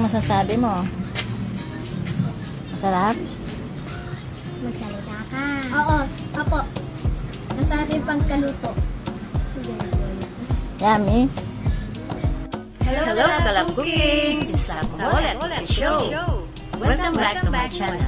masasabi mo? Masarap? Magsalita ka. Oo, opo. Masarap yung pagkaluto. Yummy? Hello, Kalab Cooking! This is Wallet Show. Welcome back to my channel.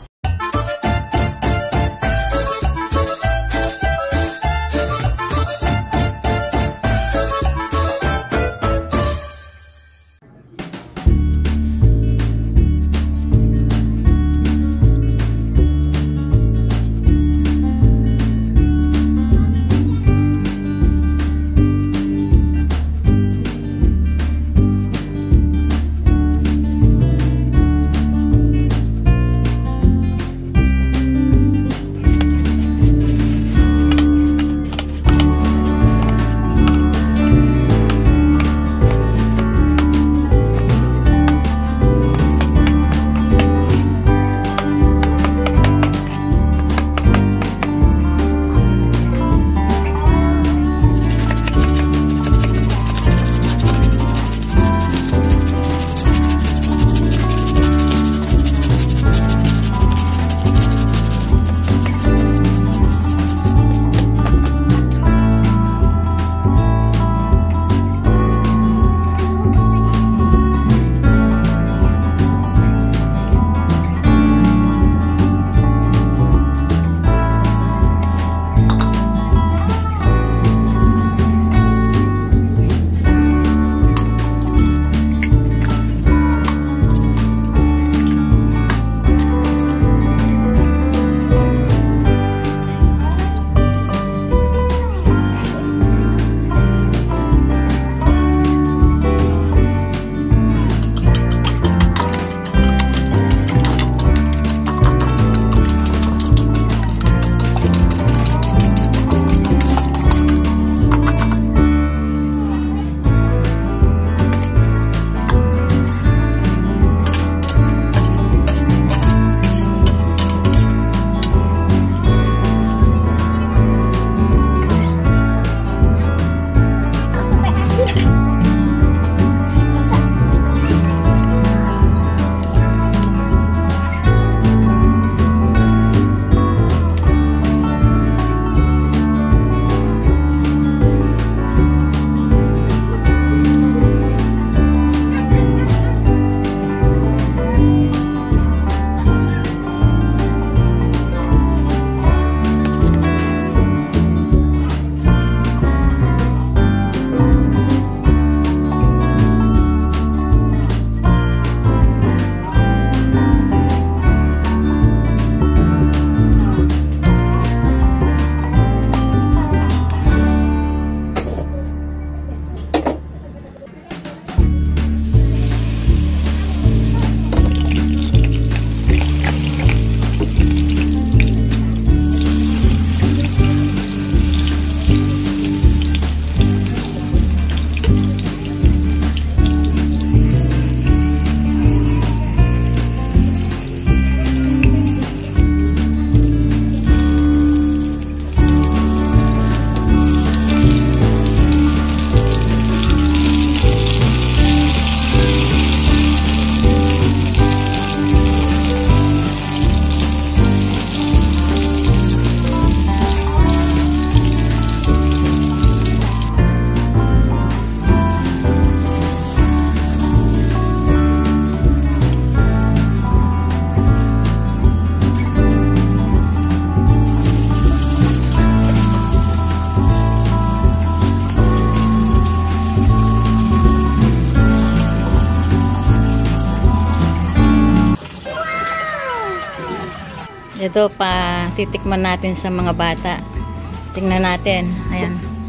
Ito pa titikman natin sa mga bata. Tingnan natin. Ayan.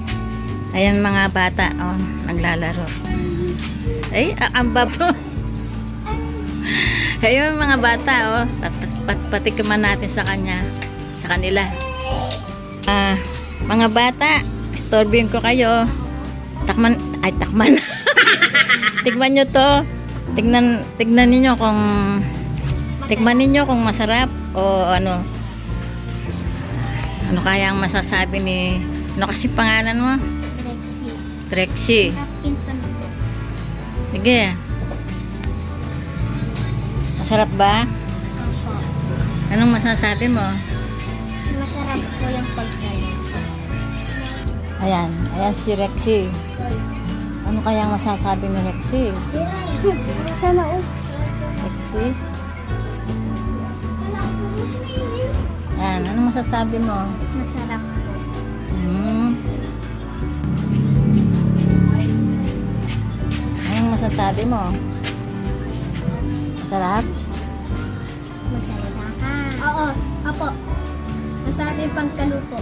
Ayan mga bata, oh, naglalaro. Ay, aambab to. Ayun mga bata, oh, patikiman natin sa kanila. Mga bata, istorbin ko kayo. Takman. Tikman nyo to. Tignan niyo kung tikman niyo kung masarap o ano kaya ang masasabi ni ano kasi pangalan mo? Trexie. Sige. Masarap ba? Opo. Anong masasabi mo? Masarap po yung pagkaluto. Ayan. Ayan si Rexy. Ano kayang masasabi ni Rexy? Sana oh. Rexy? Ayan. Anong masasabi mo? Masarap po. Anong masasabi mo? Masarap? Magsalita ka. Oo. Opo. Masarap yung pagkaluto.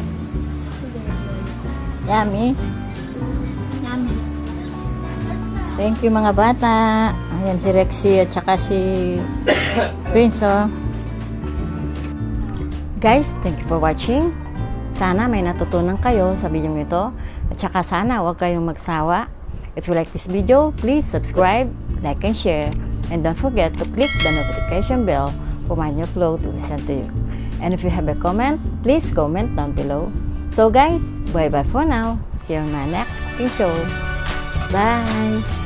Yummy? Yummy. Thank you mga bata. Ayan si Rexy at saka si Prince, oh. Guys, thank you for watching. Sana may natutunan kayo sa video ito. At saka sana huwag kayong magsawa. If you like this video, please subscribe, like, and share. And don't forget to click the notification bell for my new flow to listen to you. And if you have a comment, please comment down below. So guys, bye-bye for now. See you on my next cooking show. Bye!